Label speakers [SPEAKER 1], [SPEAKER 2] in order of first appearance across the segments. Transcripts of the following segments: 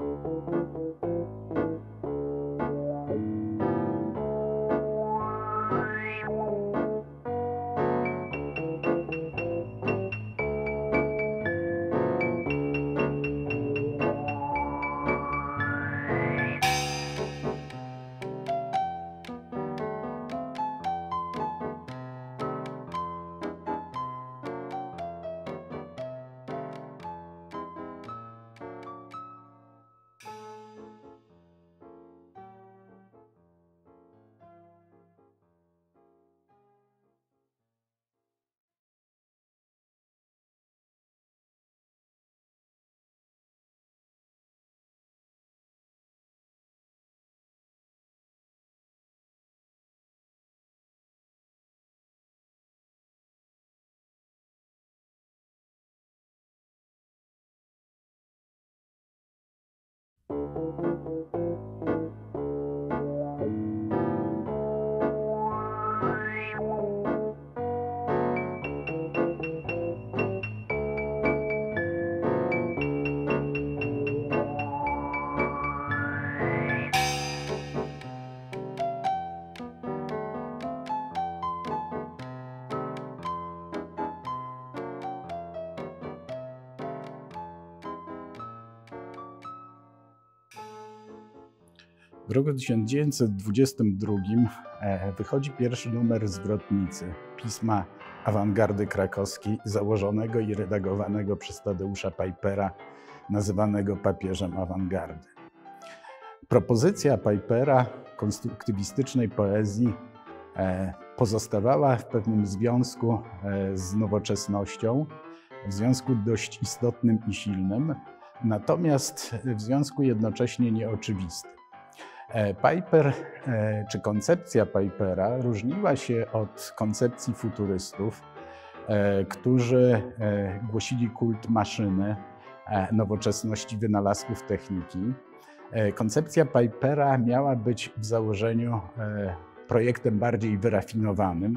[SPEAKER 1] W roku 1922 wychodzi pierwszy numer zwrotnicy pisma awangardy krakowskiej, założonego i redagowanego przez Tadeusza Pajpera, nazywanego papieżem awangardy. Propozycja Pajpera konstruktywistycznej poezji pozostawała w pewnym związku z nowoczesnością, w związku dość istotnym i silnym, natomiast w związku jednocześnie nieoczywistym. Pajper, czy koncepcja Pajpera różniła się od koncepcji futurystów, którzy głosili kult maszyny, nowoczesności wynalazków techniki. Koncepcja Pajpera miała być w założeniu projektem bardziej wyrafinowanym.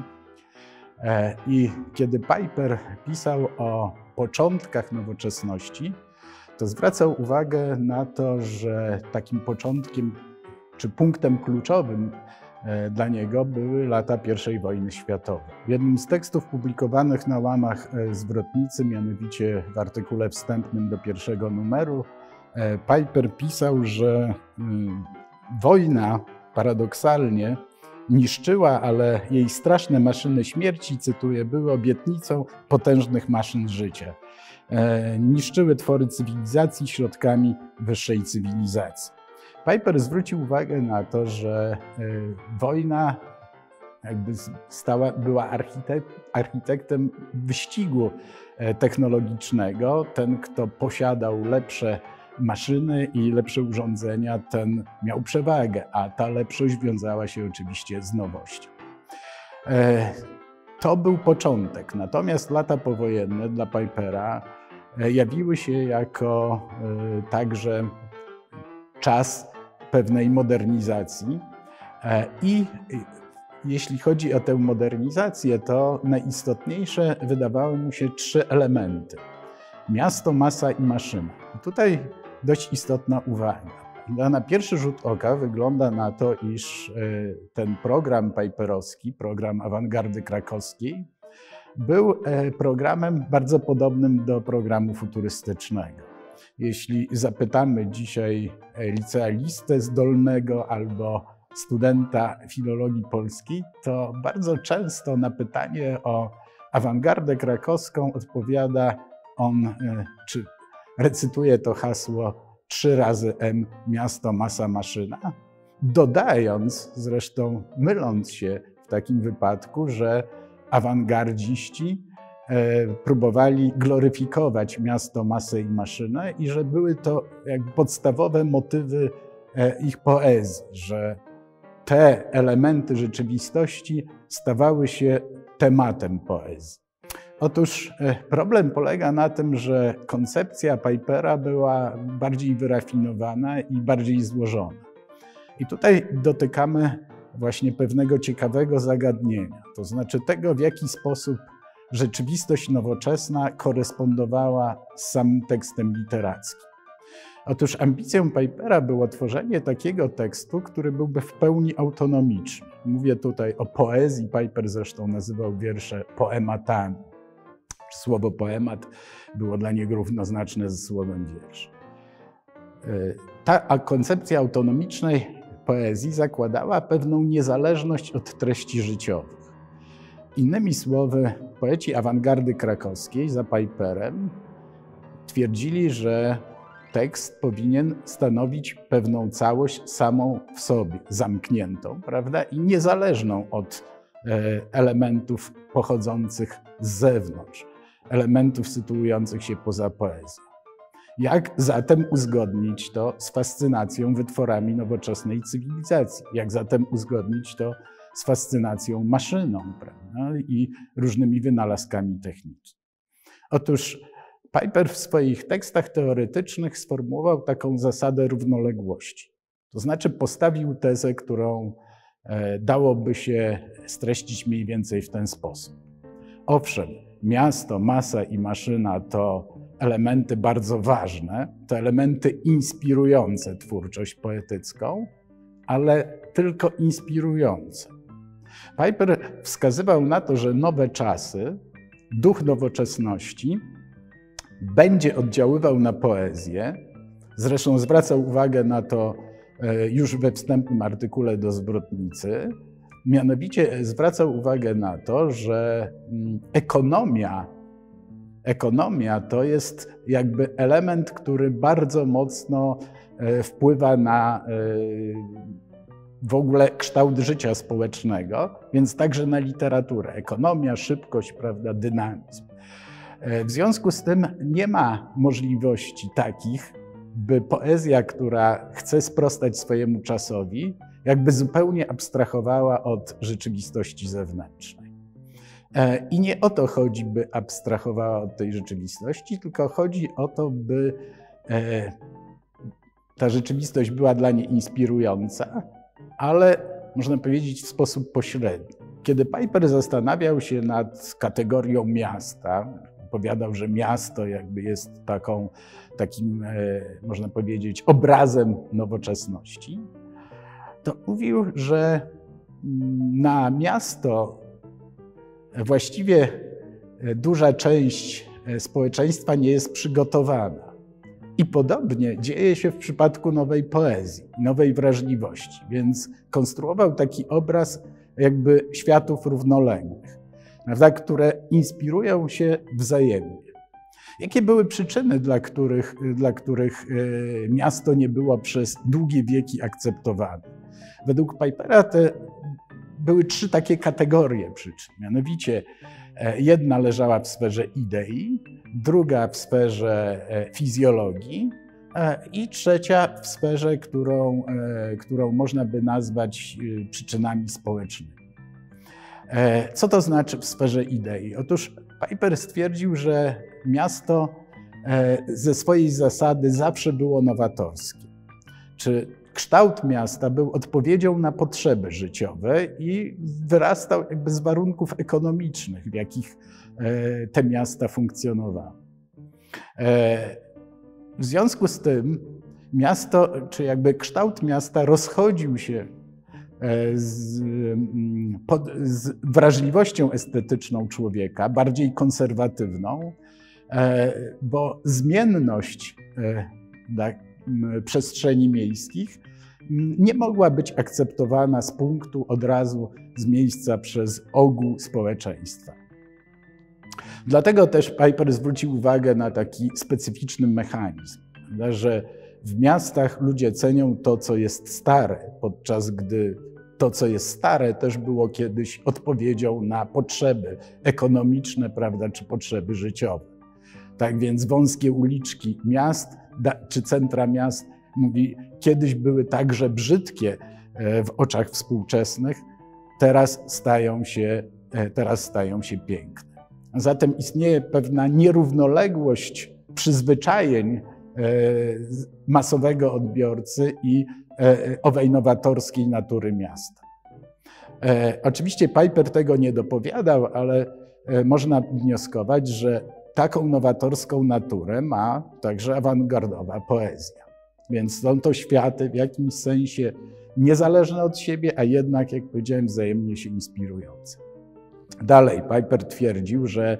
[SPEAKER 1] I kiedy Pajper pisał o początkach nowoczesności, to zwracał uwagę na to, że takim początkiem czy punktem kluczowym dla niego były lata I wojny światowej. W jednym z tekstów publikowanych na łamach zwrotnicy, mianowicie w artykule wstępnym do pierwszego numeru, Pajper pisał, że wojna paradoksalnie niszczyła, ale jej straszne maszyny śmierci, cytuję, były obietnicą potężnych maszyn życia. Niszczyły twory cywilizacji środkami wyższej cywilizacji. Pajper zwrócił uwagę na to, że wojna jakby była architektem wyścigu technologicznego. Ten, kto posiadał lepsze maszyny i lepsze urządzenia, ten miał przewagę, a ta lepszość wiązała się oczywiście z nowością. To był początek, natomiast lata powojenne dla Pajpera jawiły się jako także czas pewnej modernizacji i jeśli chodzi o tę modernizację, to najistotniejsze wydawały mu się trzy elementy. Miasto, masa i maszyna. I tutaj dość istotna uwaga. Na pierwszy rzut oka wygląda na to, iż ten program pajperowski, program awangardy krakowskiej, był programem bardzo podobnym do programu futurystycznego. Jeśli zapytamy dzisiaj licealistę zdolnego albo studenta filologii polskiej, to bardzo często na pytanie o awangardę krakowską odpowiada on, czy recytuje to hasło 3 razy M, miasto, masa, maszyna, dodając, zresztą myląc się w takim wypadku, że awangardziści próbowali gloryfikować miasto, masę i maszynę i że były to jakby podstawowe motywy ich poezji, że te elementy rzeczywistości stawały się tematem poezji. Otóż problem polega na tym, że koncepcja Pajpera była bardziej wyrafinowana i bardziej złożona. I tutaj dotykamy właśnie pewnego ciekawego zagadnienia, to znaczy tego, w jaki sposób rzeczywistość nowoczesna korespondowała z samym tekstem literackim. Otóż ambicją Pipera było tworzenie takiego tekstu, który byłby w pełni autonomiczny. Mówię tutaj o poezji. Piper zresztą nazywał wiersze poematami. Słowo poemat było dla niego równoznaczne ze słowem wiersz. Ta koncepcja autonomicznej poezji zakładała pewną niezależność od treści życiowych. Innymi słowy, poeci awangardy krakowskiej za Piperem twierdzili, że tekst powinien stanowić pewną całość samą w sobie, zamkniętą, prawda, i niezależną od elementów pochodzących z zewnątrz, elementów sytuujących się poza poezją. Jak zatem uzgodnić to z fascynacją wytworami nowoczesnej cywilizacji? Jak zatem uzgodnić to z fascynacją maszyną, prawda, i różnymi wynalazkami technicznymi? Otóż Piper w swoich tekstach teoretycznych sformułował taką zasadę równoległości. To znaczy postawił tezę, którą dałoby się streścić mniej więcej w ten sposób. Owszem, miasto, masa i maszyna to elementy bardzo ważne, to elementy inspirujące twórczość poetycką, ale tylko inspirujące. Piper wskazywał na to, że nowe czasy, duch nowoczesności będzie oddziaływał na poezję. Zresztą zwracał uwagę na to już we wstępnym artykule do Zwrotnicy. Mianowicie zwracał uwagę na to, że ekonomia to jest jakby element, który bardzo mocno wpływa na w ogóle kształt życia społecznego, więc także na literaturę. Ekonomia, szybkość, prawda, dynamizm. W związku z tym nie ma możliwości takich, by poezja, która chce sprostać swojemu czasowi, jakby zupełnie abstrahowała od rzeczywistości zewnętrznej. I nie o to chodzi, by abstrahowała od tej rzeczywistości, tylko chodzi o to, by ta rzeczywistość była dla niej inspirująca, ale można powiedzieć w sposób pośredni. Kiedy Piper zastanawiał się nad kategorią miasta, powiadał, że miasto jakby jest takim, można powiedzieć, obrazem nowoczesności, to mówił, że na miasto właściwie duża część społeczeństwa nie jest przygotowana. I podobnie dzieje się w przypadku nowej poezji, nowej wrażliwości. Więc konstruował taki obraz jakby światów równoległych, prawda, które inspirują się wzajemnie. Jakie były przyczyny, dla których miasto nie było przez długie wieki akceptowane? Według Pipera były trzy takie kategorie przyczyn. Mianowicie jedna leżała w sferze idei, druga w sferze fizjologii i trzecia w sferze, którą można by nazwać przyczynami społecznymi. Co to znaczy w sferze idei? Otóż Piper stwierdził, że miasto ze swojej zasady zawsze było nowatorskie. Czy kształt miasta był odpowiedzią na potrzeby życiowe i wyrastał jakby z warunków ekonomicznych, w jakich te miasta funkcjonowały. W związku z tym miasto, czy jakby kształt miasta rozchodził się z wrażliwością estetyczną człowieka, bardziej konserwatywną, bo zmienność przestrzeni miejskich nie mogła być akceptowana z punktu od razu z miejsca przez ogół społeczeństwa. Dlatego też Piper zwrócił uwagę na taki specyficzny mechanizm, że w miastach ludzie cenią to, co jest stare, podczas gdy to, co jest stare, też było kiedyś odpowiedzią na potrzeby ekonomiczne, prawda, czy potrzeby życiowe. Tak więc wąskie uliczki miast czy centra miast, mówi, kiedyś były także brzydkie w oczach współczesnych, teraz stają się piękne. Zatem istnieje pewna nierównoległość przyzwyczajeń masowego odbiorcy i owej nowatorskiej natury miasta. Oczywiście Piper tego nie dopowiadał, ale można wnioskować, że taką nowatorską naturę ma także awangardowa poezja. Więc są to światy w jakimś sensie niezależne od siebie, a jednak, jak powiedziałem, wzajemnie się inspirujące. Dalej Piper twierdził, że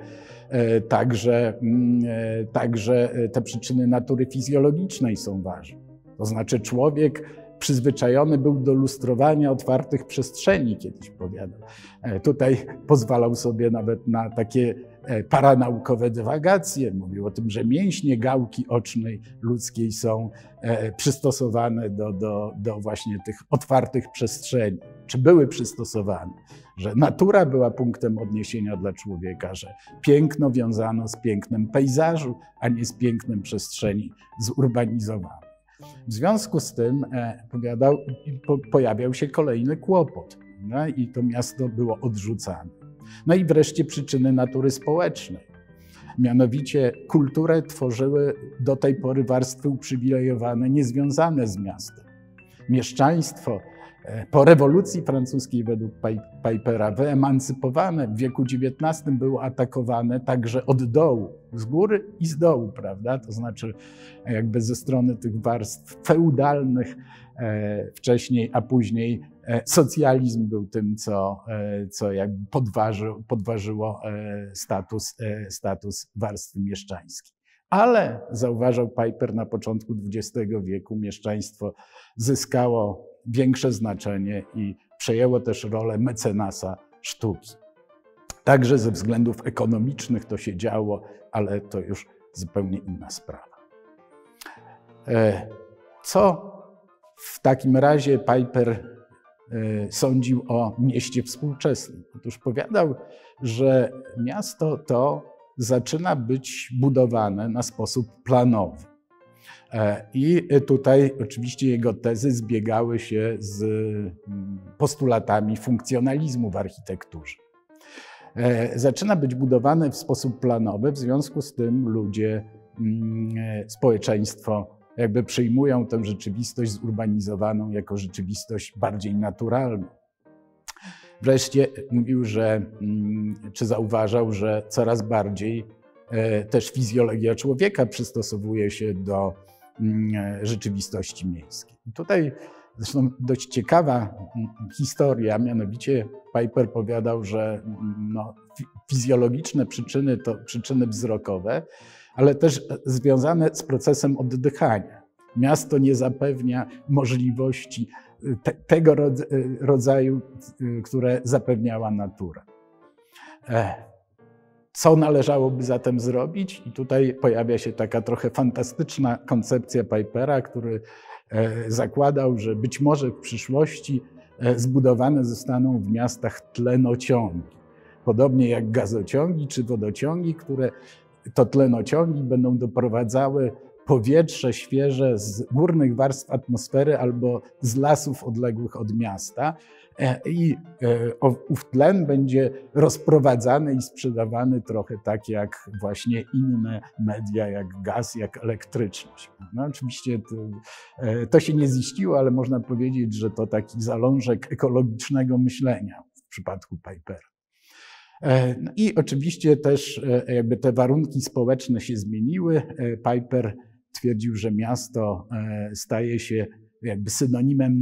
[SPEAKER 1] także te przyczyny natury fizjologicznej są ważne. To znaczy człowiek przyzwyczajony był do lustrowania otwartych przestrzeni, kiedyś powiadał. Tutaj pozwalał sobie nawet na takie paranaukowe dywagacje. Mówił o tym, że mięśnie gałki ocznej ludzkiej są przystosowane do właśnie tych otwartych przestrzeni, czy były przystosowane, że natura była punktem odniesienia dla człowieka, że piękno wiązano z pięknem pejzażu, a nie z pięknem przestrzeni zurbanizowanej. W związku z tym, powiadał, pojawiał się kolejny kłopot, no, i to miasto było odrzucane. No i wreszcie przyczyny natury społecznej. Mianowicie kulturę tworzyły do tej pory warstwy uprzywilejowane, niezwiązane z miastem. Mieszczaństwo po rewolucji francuskiej według Pipera wyemancypowane w wieku XIX było atakowane także od dołu, z góry i z dołu, prawda? To znaczy jakby ze strony tych warstw feudalnych wcześniej, a później socjalizm był tym, co jakby podważyło status warstwy mieszczańskiej. Ale zauważał Piper, na początku XX wieku mieszczaństwo zyskało większe znaczenie i przejęło też rolę mecenasa sztuki. Także ze względów ekonomicznych to się działo, ale to już zupełnie inna sprawa. Co w takim razie Piper sądził o mieście współczesnym? Otóż powiadał, że miasto to zaczyna być budowane na sposób planowy. I tutaj oczywiście jego tezy zbiegały się z postulatami funkcjonalizmu w architekturze. Zaczyna być budowane w sposób planowy, w związku z tym ludzie, społeczeństwo jakby przyjmują tę rzeczywistość zurbanizowaną jako rzeczywistość bardziej naturalną. Wreszcie mówił, czy zauważał, że coraz bardziej też fizjologia człowieka przystosowuje się do rzeczywistości miejskiej. I tutaj zresztą dość ciekawa historia, mianowicie Piper powiadał, że fizjologiczne przyczyny to przyczyny wzrokowe, ale też związane z procesem oddychania. Miasto nie zapewnia możliwości tego rodzaju, które zapewniała natura. Co należałoby zatem zrobić? I tutaj pojawia się taka trochę fantastyczna koncepcja Pipera, który zakładał, że być może w przyszłości zbudowane zostaną w miastach tlenociągi. Podobnie jak gazociągi czy wodociągi, które to tlenociągi będą doprowadzały powietrze świeże z górnych warstw atmosfery albo z lasów odległych od miasta i ów tlen będzie rozprowadzany i sprzedawany trochę tak jak właśnie inne media, jak gaz, jak elektryczność. No, oczywiście to się nie ziściło, ale można powiedzieć, że to taki zalążek ekologicznego myślenia w przypadku Pipera. No i oczywiście też jakby te warunki społeczne się zmieniły. Piper twierdził, że miasto staje się jakby synonimem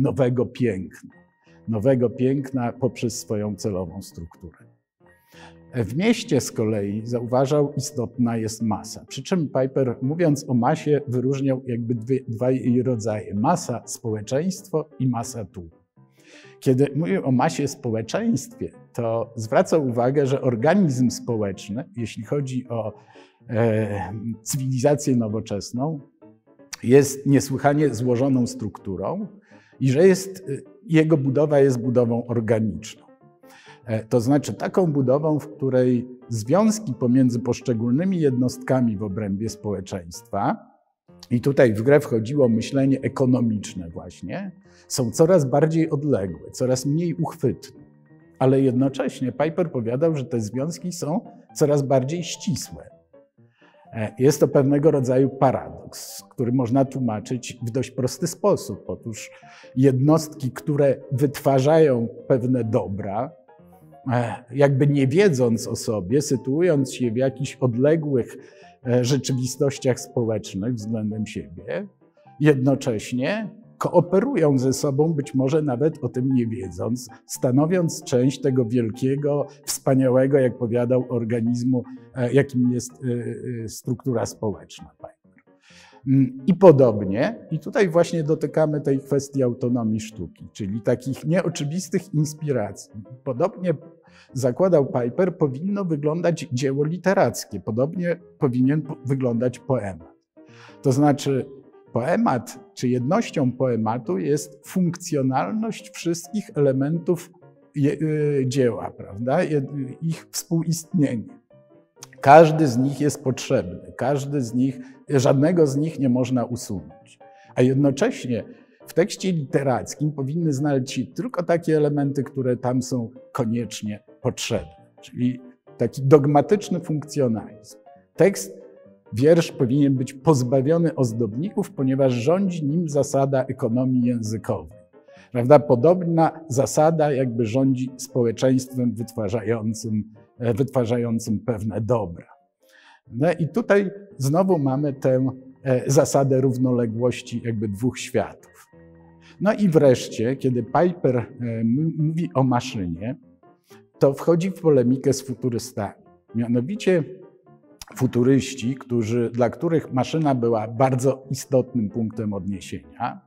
[SPEAKER 1] nowego piękna poprzez swoją celową strukturę. W mieście z kolei zauważał, istotna jest masa. Przy czym Piper, mówiąc o masie, wyróżniał jakby dwa jej rodzaje: masa społeczeństwo i masa tłum. Kiedy mówił o masie społeczeństwie, to zwracał uwagę, że organizm społeczny, jeśli chodzi o cywilizację nowoczesną, jest niesłychanie złożoną strukturą i że jego budowa jest budową organiczną. To znaczy taką budową, w której związki pomiędzy poszczególnymi jednostkami w obrębie społeczeństwa, i tutaj w grę wchodziło myślenie ekonomiczne właśnie, są coraz bardziej odległe, coraz mniej uchwytne. Ale jednocześnie Piper powiadał, że te związki są coraz bardziej ścisłe. Jest to pewnego rodzaju paradoks, który można tłumaczyć w dość prosty sposób. Otóż jednostki, które wytwarzają pewne dobra, jakby nie wiedząc o sobie, sytuując się w jakichś odległych rzeczywistościach społecznych względem siebie, jednocześnie kooperują ze sobą, być może nawet o tym nie wiedząc, stanowiąc część tego wielkiego, wspaniałego, jak powiadał, organizmu, jakim jest struktura społeczna. I podobnie, i tutaj właśnie dotykamy tej kwestii autonomii sztuki, czyli takich nieoczywistych inspiracji. Podobnie zakładał Piper, powinno wyglądać dzieło literackie, podobnie powinien wyglądać poemat. To znaczy poemat, czy jednością poematu jest funkcjonalność wszystkich elementów dzieła, prawda? Ich współistnienie. Każdy z nich jest potrzebny, żadnego z nich nie można usunąć. A jednocześnie w tekście literackim powinny znaleźć się tylko takie elementy, które tam są koniecznie potrzebne, czyli taki dogmatyczny funkcjonalizm. Wiersz powinien być pozbawiony ozdobników, ponieważ rządzi nim zasada ekonomii językowej. Prawda? Podobna zasada jakby rządzi społeczeństwem wytwarzającym pewne dobra. No i tutaj znowu mamy tę zasadę równoległości jakby dwóch światów. No i wreszcie, kiedy Piper mówi o maszynie, to wchodzi w polemikę z futurystami. Mianowicie futuryści, dla których maszyna była bardzo istotnym punktem odniesienia,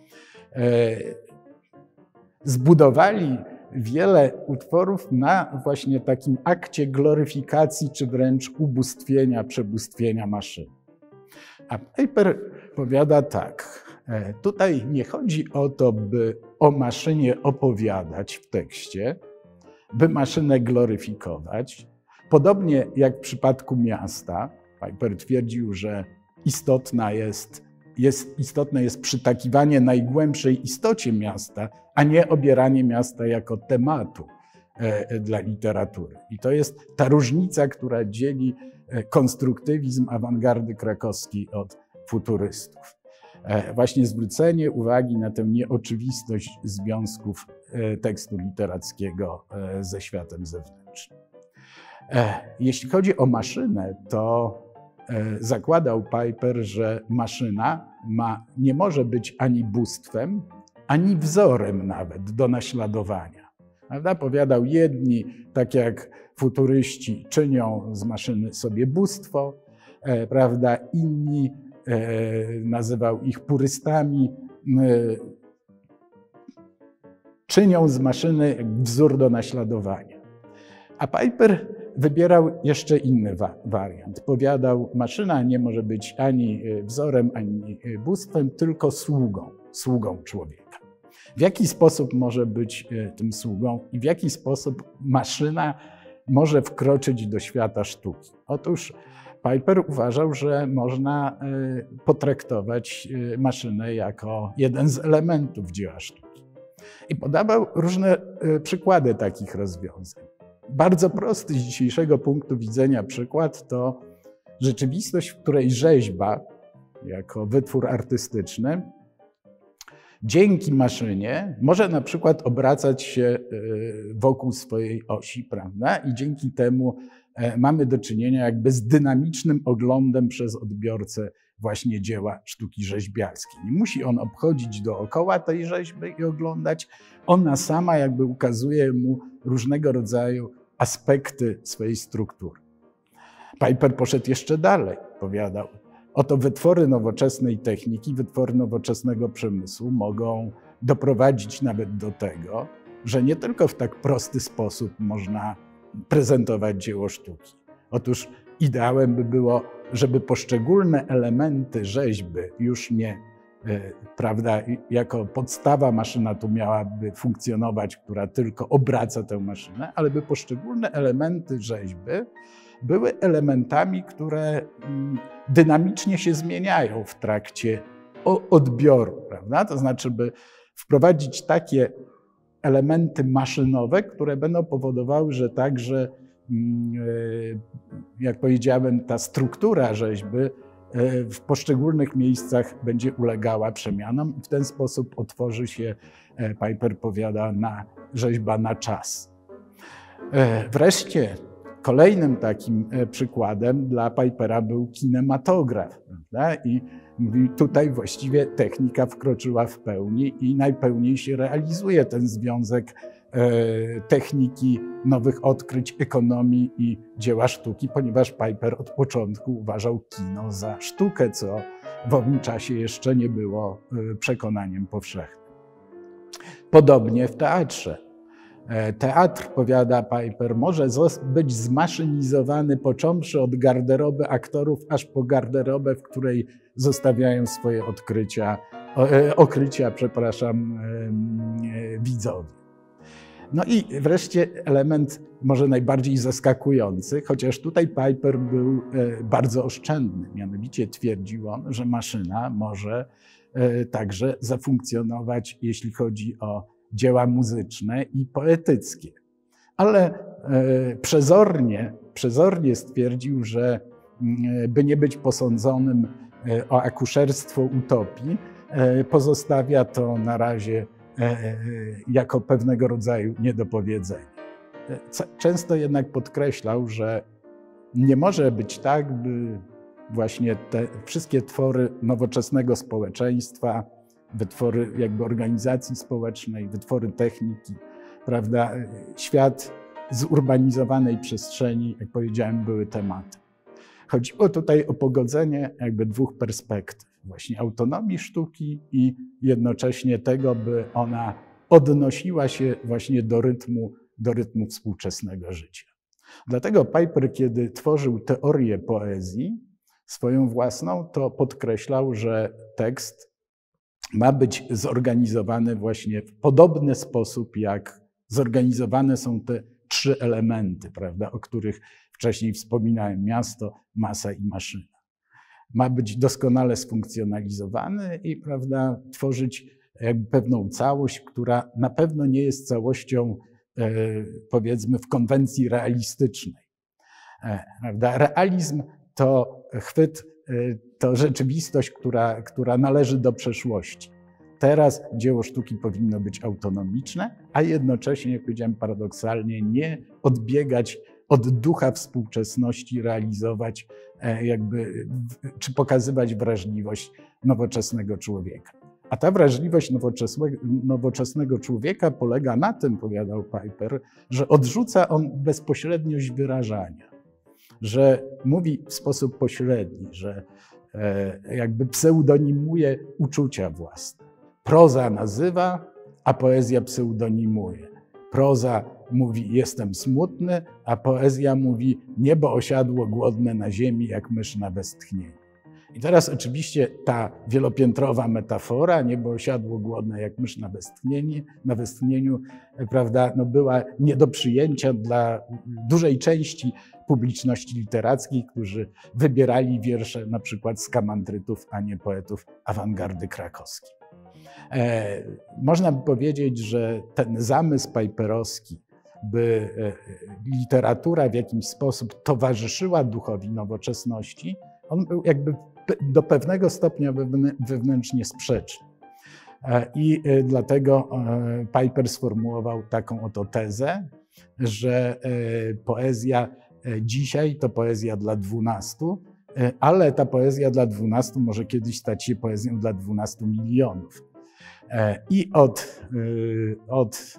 [SPEAKER 1] zbudowali wiele utworów na właśnie takim akcie gloryfikacji, czy wręcz ubóstwienia, przebóstwienia maszyny. A Piper powiada tak, tutaj nie chodzi o to, by o maszynie opowiadać w tekście, by maszynę gloryfikować. Podobnie jak w przypadku miasta, Piper twierdził, że istotne jest przytakiwanie najgłębszej istocie miasta, a nie obieranie miasta jako tematu dla literatury. I to jest ta różnica, która dzieli konstruktywizm awangardy krakowskiej od futurystów. Właśnie zwrócenie uwagi na tę nieoczywistość związków tekstu literackiego ze światem zewnętrznym. Jeśli chodzi o maszynę, to zakładał Piper, że maszyna nie może być ani bóstwem, ani wzorem nawet do naśladowania. Prawda? Powiadał, jedni, tak jak futuryści, czynią z maszyny sobie bóstwo, prawda? Inni, nazywał ich purystami, czynią z maszyny wzór do naśladowania. A Piper wybierał jeszcze inny wariant. Powiadał, maszyna nie może być ani wzorem, ani bóstwem, tylko sługą człowieka. W jaki sposób może być tym sługą i w jaki sposób maszyna może wkroczyć do świata sztuki? Otóż Piper uważał, że można potraktować maszynę jako jeden z elementów dzieła sztuki. I podawał różne przykłady takich rozwiązań. Bardzo prosty z dzisiejszego punktu widzenia przykład to rzeczywistość, w której rzeźba jako wytwór artystyczny dzięki maszynie może na przykład obracać się wokół swojej osi, prawda? I dzięki temu mamy do czynienia jakby z dynamicznym oglądem przez odbiorcę właśnie dzieła sztuki rzeźbiarskiej. Nie musi on obchodzić dookoła tej rzeźby i oglądać. Ona sama jakby ukazuje mu różnego rodzaju aspekty swojej struktury. Piper poszedł jeszcze dalej, powiadał, oto wytwory nowoczesnej techniki, wytwory nowoczesnego przemysłu mogą doprowadzić nawet do tego, że nie tylko w tak prosty sposób można prezentować dzieło sztuki. Otóż ideałem by było, żeby poszczególne elementy rzeźby już nie, prawda, jako podstawa maszyna tu miałaby funkcjonować, która tylko obraca tę maszynę, ale by poszczególne elementy rzeźby były elementami, które dynamicznie się zmieniają w trakcie odbioru, prawda? To znaczy, by wprowadzić takie elementy maszynowe, które będą powodowały, że także, jak powiedziałem, ta struktura rzeźby w poszczególnych miejscach będzie ulegała przemianom i w ten sposób otworzy się, Piper powiada, rzeźba na czas. Wreszcie Kolejnym takim przykładem dla Pipera był kinematograf, prawda? I mówi, tutaj właściwie technika wkroczyła w pełni i najpełniej się realizuje ten związek techniki, nowych odkryć, ekonomii i dzieła sztuki, ponieważ Piper od początku uważał kino za sztukę, co w owym czasie jeszcze nie było przekonaniem powszechnym. Podobnie w teatrze. Teatr, powiada Piper, może być zmaszynizowany począwszy od garderoby aktorów, aż po garderobę, w której zostawiają swoje okrycia, widzowie. No i wreszcie element może najbardziej zaskakujący, chociaż tutaj Piper był bardzo oszczędny. Mianowicie twierdził on, że maszyna może także zafunkcjonować, jeśli chodzi o dzieła muzyczne i poetyckie. Ale przezornie stwierdził, że by nie być posądzonym o akuszerstwo utopii, pozostawia to na razie jako pewnego rodzaju niedopowiedzenie. Często jednak podkreślał, że nie może być tak, by właśnie te wszystkie twory nowoczesnego społeczeństwa, wytwory jakby organizacji społecznej, wytwory techniki, prawda, świat zurbanizowanej przestrzeni, jak powiedziałem, były tematem. Chodziło tutaj o pogodzenie jakby dwóch perspektyw, właśnie autonomii sztuki i jednocześnie tego, by ona odnosiła się właśnie do rytmu współczesnego życia. Dlatego Piper, kiedy tworzył teorię poezji swoją własną, to podkreślał, że tekst ma być zorganizowany właśnie w podobny sposób, jak zorganizowane są te trzy elementy, prawda, o których wcześniej wspominałem: miasto, masa i maszyna. Ma być doskonale sfunkcjonalizowany i, prawda, tworzyć jakby pewną całość, która na pewno nie jest całością, powiedzmy, w konwencji realistycznej. Prawda? Realizm to chwyt, to rzeczywistość, która należy do przeszłości. Teraz dzieło sztuki powinno być autonomiczne, a jednocześnie, jak powiedziałem, paradoksalnie nie odbiegać od ducha współczesności, realizować jakby, czy pokazywać wrażliwość nowoczesnego człowieka. A ta wrażliwość nowoczesnego człowieka polega na tym, powiadał Piper, że odrzuca on bezpośredniość wyrażania, że mówi w sposób pośredni, że jakby pseudonimuje uczucia własne. Proza nazywa, a poezja pseudonimuje. Proza mówi: jestem smutny, a poezja mówi: niebo osiadło głodne na ziemi, jak mysz na westchnieniu. I teraz oczywiście ta wielopiętrowa metafora, niebo osiadło głodne jak mysz na westchnieniu, prawda, no była nie do przyjęcia dla dużej części publiczności literackiej, którzy wybierali wiersze na przykład z kamandrytów, a nie poetów awangardy krakowskiej. Można by powiedzieć, że ten zamysł piperowski, by literatura w jakiś sposób towarzyszyła duchowi nowoczesności, on był jakby do pewnego stopnia wewnętrznie sprzeczny. I dlatego Piper sformułował taką oto tezę, że poezja dzisiaj to poezja dla 12, ale ta poezja dla 12 może kiedyś stać się poezją dla 12 milionów. I od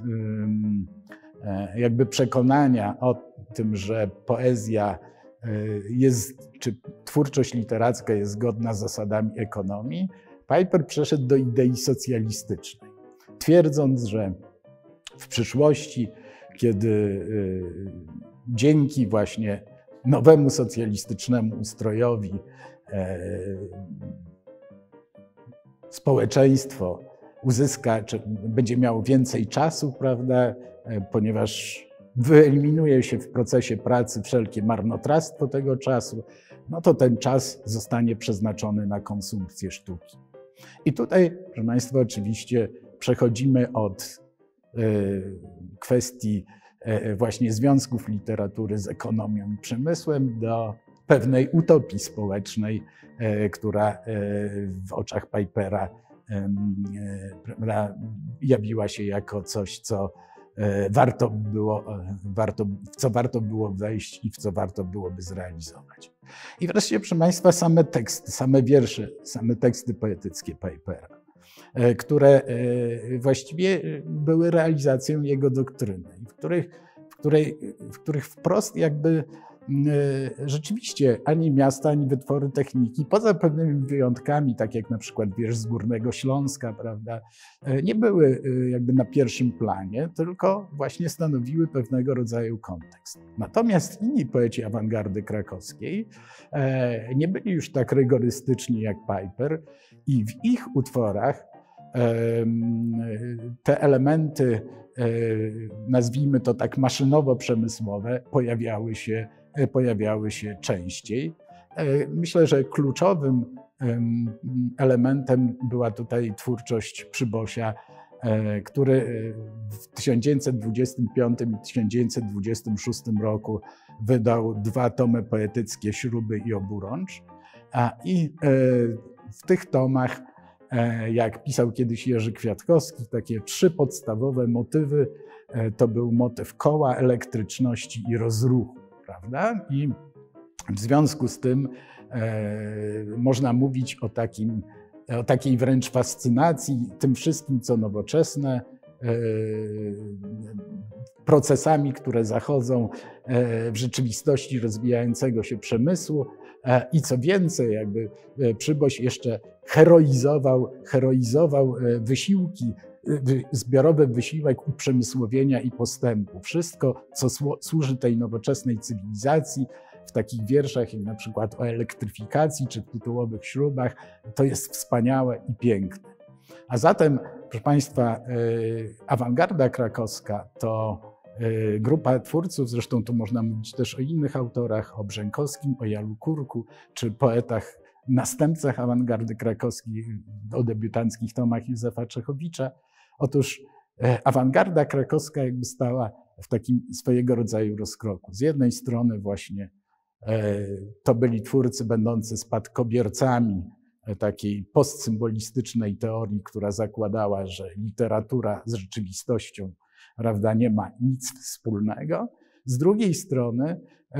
[SPEAKER 1] jakby przekonania o tym, że poezja jest, czy twórczość literacka jest zgodna z zasadami ekonomii, Piper przeszedł do idei socjalistycznej, twierdząc, że w przyszłości, kiedy dzięki właśnie nowemu socjalistycznemu ustrojowi społeczeństwo uzyska, czy będzie miało więcej czasu, prawda, ponieważ wyeliminuje się w procesie pracy wszelkie marnotrawstwo tego czasu, no to ten czas zostanie przeznaczony na konsumpcję sztuki. I tutaj, proszę Państwa, oczywiście przechodzimy od kwestii właśnie związków literatury z ekonomią i przemysłem do pewnej utopii społecznej, która w oczach Pipera jawiła się jako coś, co w co warto było wejść i w co warto byłoby zrealizować. I wreszcie, proszę Państwa, same teksty, same wiersze, same teksty poetyckie Pipera, które właściwie były realizacją jego doktryny, w których wprost jakby rzeczywiście ani miasta, ani wytwory techniki, poza pewnymi wyjątkami, tak jak na przykład wiersz z Górnego Śląska, prawda, nie były jakby na pierwszym planie, tylko właśnie stanowiły pewnego rodzaju kontekst. Natomiast inni poeci awangardy krakowskiej nie byli już tak rygorystyczni jak Piper i w ich utworach te elementy, nazwijmy to tak maszynowo-przemysłowe, pojawiały się częściej. Myślę, że kluczowym elementem była tutaj twórczość Przybosia, który w 1925 i 1926 roku wydał 2 tomy poetyckie Śruby i Oburącz. I w tych tomach, jak pisał kiedyś Jerzy Kwiatkowski, takie 3 podstawowe motywy to był motyw koła, elektryczności i rozruchu, prawda? I w związku z tym można mówić o takiej wręcz fascynacji tym wszystkim, co nowoczesne, procesami, które zachodzą w rzeczywistości rozwijającego się przemysłu. I co więcej, jakby Przyboś jeszcze heroizował wysiłki, zbiorowy wysiłek uprzemysłowienia i postępu. Wszystko, co służy tej nowoczesnej cywilizacji, w takich wierszach jak na przykład o elektryfikacji czy w tytułowych Śrubach, to jest wspaniałe i piękne. A zatem, proszę Państwa, awangarda krakowska to grupa twórców, zresztą tu można mówić też o innych autorach, o Brzękowskim, o Jalu Kurku, czy poetach, następcach awangardy krakowskiej, o debiutanckich tomach Józefa Czechowicza. Otóż awangarda krakowska jakby stała w takim swojego rodzaju rozkroku. Z jednej strony właśnie to byli twórcy będący spadkobiercami takiej postsymbolistycznej teorii, która zakładała, że literatura z rzeczywistością, prawda, nie ma nic wspólnego. Z drugiej strony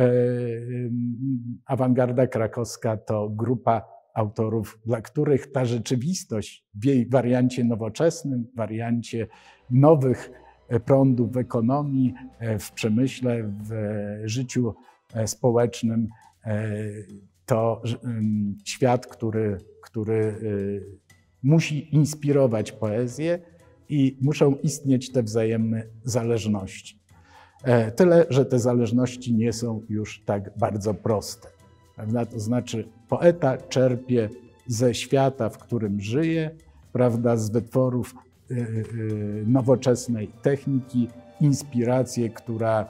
[SPEAKER 1] awangarda krakowska to grupa autorów, dla których ta rzeczywistość w jej wariancie nowoczesnym, wariancie nowych prądów w ekonomii, w przemyśle, w życiu społecznym, to świat, który musi inspirować poezję i muszą istnieć te wzajemne zależności. Tyle, że te zależności nie są już tak bardzo proste. Prawda? To znaczy poeta czerpie ze świata, w którym żyje, prawda, z wytworów nowoczesnej techniki, inspirację, która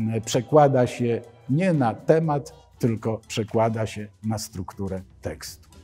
[SPEAKER 1] przekłada się nie na temat, tylko przekłada się na strukturę tekstu.